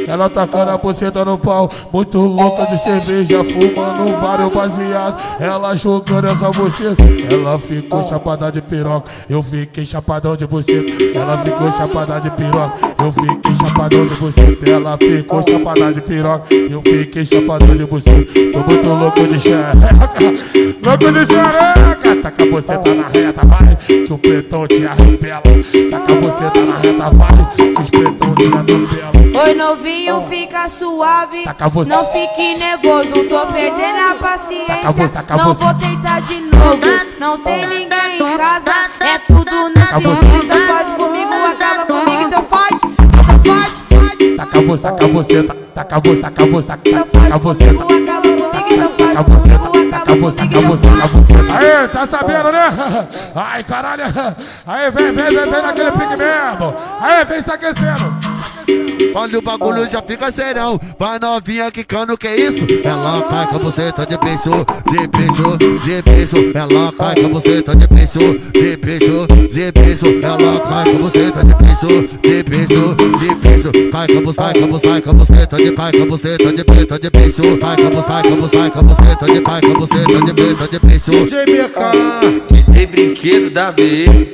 Ela tacando a buceta no pau, muito louca de cerveja, fumando vários baseados. Ela jogando essa buceta, ela ficou chapada de piroca. Eu fiquei chapadão de buceta. Ela ficou chapada de piroca. Eu fiquei chapadão de buceta. Ela ficou chapada de piroca. Eu fiquei chapadão de buceta. Tô muito louco de xereca, louco de xereca. Taca a buceta na reta, vai, que o pretão te arrepela. Taca a buceta na reta, vai, que os pretão te atropela. Oi novinho, fica suave, não fique nervoso, tô perdendo a paciência. Não vou tentar de novo, não tem ninguém em casa, é tudo no sigilo. Então fode comigo, acaba comigo, então fode, então fode. Taca a buceta, taca a buceta, taca a buceta, acaba comigo, então fode comigo. Aê, tá sabendo, né? Ai, caralho. Aí, vem naquele pique mesmo. Aí, vem se aquecendo. Olha o bagulho já fica serão. Vai novinha quicando, que isso? Ela cai com a buceta de preço, de preço, de preço. Ela cai com a buceta de preço, de preço, de preço. Ela cai com a buceta de preço, de preço, de preço. Cai com a buceta de cai com a buceta de preta de preço. Cai com a buceta de cai com a buceta de preta de preço. DJ MK, que tem brinquedo da B.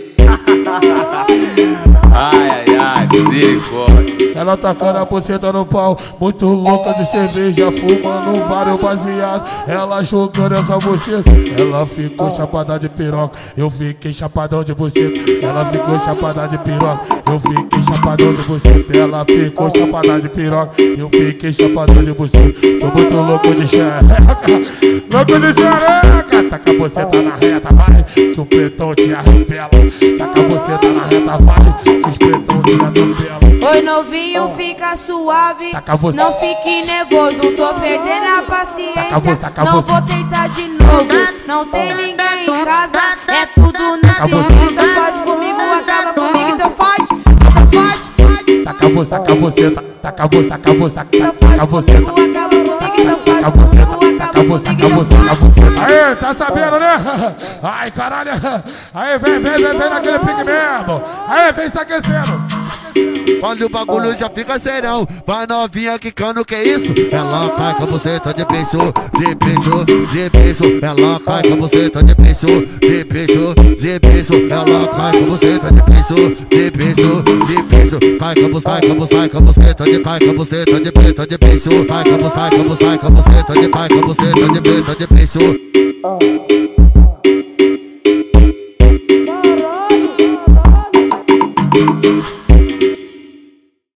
Ai, misericórdia. Ela tacando a buceta no pau, muito louca de cerveja, fumando vários baseados. Ela jogando essa buceta, ela ficou chapada de piroca. Eu fiquei chapadão de buceta. Ela ficou chapada de piroca. Eu fiquei chapadão de buceta. Ela ficou chapada de piroca. Eu fiquei chapadão de buceta. Tô muito louco de xereca, louco de xereca. Taca a buceta na reta, vai, que o pretão te arrepela. Taca a buceta na reta, vai, que os pretão te atropela. Oi novinho, fica suave, não fique nervoso, tô perdendo a paciência. Não vou tentar de novo, não tem ninguém em casa, é tudo no sigilo. Então fode comigo, acaba comigo, então fode, então fode. Taca a buceta, taca a buceta, taca a buceta, taca a buceta, acaba comigo, então fode taca a buceta, taca a buceta, taca a buceta. Aê, tá sabendo, né? Ai, caralho. Aí, vem naquele pique mesmo. Aí, vem se aquecendo. Olha o bagulho já fica serão. Vai novinha quicando, que isso? Ela cai com a buceta de preço, de preço, de preço. Ela cai com a buceta de preço, de preço, de preço. Ela cai com a buceta de preço, de preço, de preço. Cai com a buceta de cai com a buceta de preta de preço. Cai com a buceta de cai com a buceta de preta de preço. Caralho.